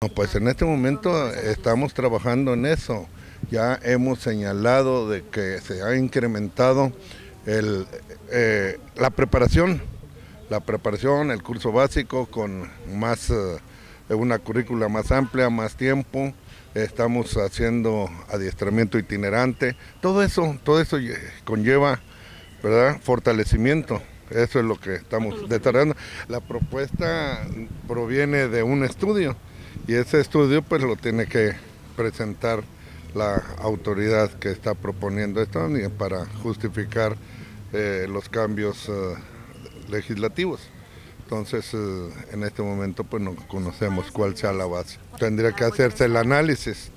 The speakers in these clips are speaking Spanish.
No, pues en este momento estamos trabajando en eso. Ya hemos señalado de que se ha incrementado el, la preparación, el curso básico con más, una currícula más amplia, más tiempo. Estamos haciendo adiestramiento itinerante. Todo eso conlleva, ¿verdad?, fortalecimiento. Eso es lo que estamos desarrollando. La propuesta proviene de un estudio y ese estudio pues lo tiene que presentar la autoridad que está proponiendo esto para justificar los cambios legislativos. Entonces, en este momento pues no conocemos cuál sea la base. Tendría que hacerse el análisis,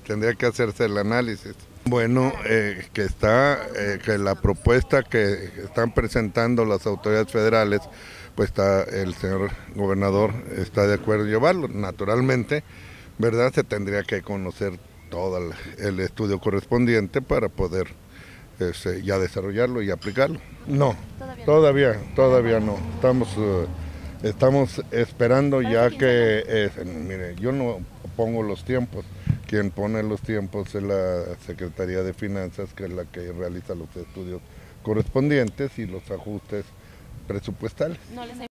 Bueno, que la propuesta que están presentando las autoridades federales, pues está el señor gobernador está de acuerdo en llevarlo. Naturalmente, ¿verdad? Se tendría que conocer todo el estudio correspondiente para poder ya desarrollarlo y aplicarlo. No, todavía no. Estamos esperando ya que, mire, yo no pongo los tiempos. Quien pone los tiempos es la Secretaría de Finanzas, que es la que realiza los estudios correspondientes y los ajustes presupuestales.